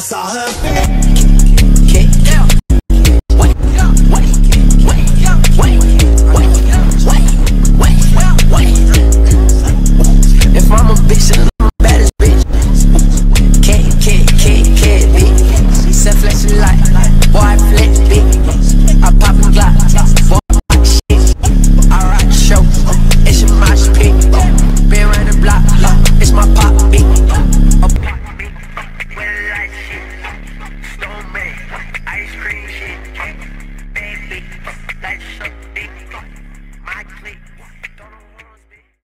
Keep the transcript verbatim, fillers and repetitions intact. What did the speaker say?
saw her. If I'm a bitch, then I'm the baddest bitch. Cat, cat, cat, cat, bitch. Set flashing light.